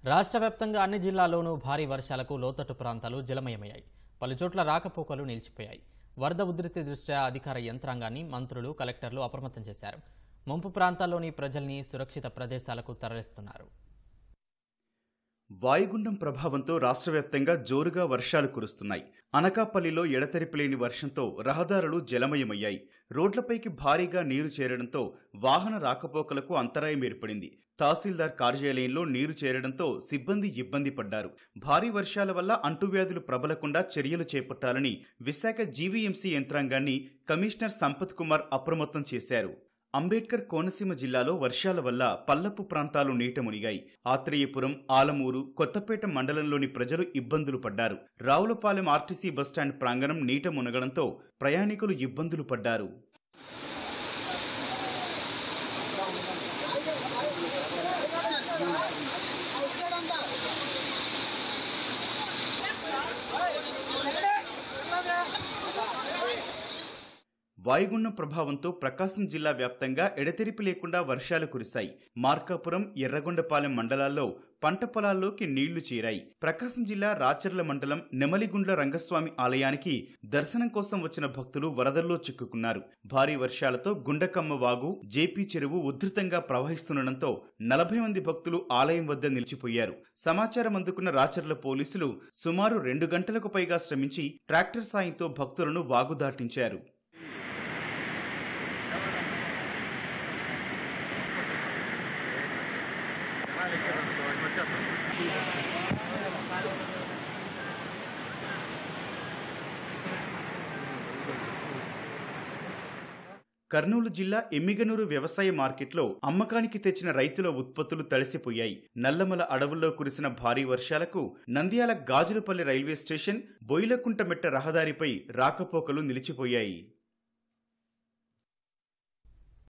రాష్ట్ర వ్యాప్తంగా అన్ని జిల్లాల్లోనూ భారీ వర్షాలకు లోతట్టు ప్రాంతాలు జలమయమయ్యాయి. పలుచోట్ల రాకపోకలు నిలిచిపోయాయి. వరద ఉధృతి దృష్ట్యా అధికార యంత్రాంగాన్ని మంత్రులు, కలెక్టర్లు అప్రమత్తం చేశారు. ముంపు ప్రాంతాల్లోని ప్రజల్ని సురక్షిత ప్రదేశాలకు తరలిస్తున్నారు. వాయుగుండం ప్రభావంతో రాష్ట్ర వ్యాప్తంగా జోరుగా వర్షాలు కురుస్తున్నాయి. అనకాపల్లిలో ఎడతెరిపిలేని వర్షంతో రహదారులు జలమయమయ్యాయి. రోడ్లపైకి భారీగా నీరు చేరడంతో వాహన రాకపోకలకు అంతరాయం ఏర్పడింది. తహసీల్దార్ కార్యాలయంలో నీరు చేరడంతో సిబ్బంది ఇబ్బంది పడ్డారు. భారీ వర్షాల వల్ల అంటువ్యాధులు ప్రబలకుండా చర్యలు చేపట్టాలని విశాఖ జీవీఎంసీ యంత్రాంగాన్ని కమిషనర్ సంపత్ కుమార్ అప్రమత్తం చేశారు. అంబేద్కర్ కోనసీమ జిల్లాలో వర్షాల వల్ల పల్లపు ప్రాంతాలు నీట మునిగాయి. ఆత్రేయపురం, ఆలమూరు, కొత్తపేట మండలంలోని ప్రజలు ఇబ్బందులు పడ్డారు. రావులపాలెం ఆర్టీసీ బస్టాండ్ ప్రాంగణం నీట మునగడంతో ప్రయాణికులు ఇబ్బందులు పడ్డారు. వాయుగుండం ప్రభావంతో ప్రకాశం జిల్లా వ్యాప్తంగా ఎడతెరిపి లేకుండా వర్షాలు కురిశాయి. మార్కాపురం, ఎర్రగొండపాలెం మండలాల్లో పంట పొలాల్లోకి నీళ్లు చేరాయి. ప్రకాశం జిల్లా రాచర్ల మండలం నెమలిగుండ్ల రంగస్వామి ఆలయానికి దర్శనం కోసం వచ్చిన భక్తులు వరదల్లో చిక్కుకున్నారు. భారీ వర్షాలతో గుండకమ్మ వాగు, జేపీ చెరువు ఉధృతంగా ప్రవహిస్తుండటంతో 40 మంది భక్తులు ఆలయం వద్ద నిలిచిపోయారు. సమాచారం అందుకున్న రాచర్ల పోలీసులు సుమారు 2 గంటలకు పైగా శ్రమించి ట్రాక్టర్ సాయంతో భక్తులను వాగు దాటించారు. కర్నూలు జిల్లా ఎమ్మిగనూరు వ్యవసాయ మార్కెట్లో అమ్మకానికి తెచ్చిన రైతుల ఉత్పత్తులు తడిసిపోయాయి. నల్లమల అడవుల్లో కురిసిన భారీ వర్షాలకు నంద్యాల గాజులపల్లి రైల్వే స్టేషన్, బొయిలకుంటమెట్ట రహదారిపై రాకపోకలు నిలిచిపోయాయి.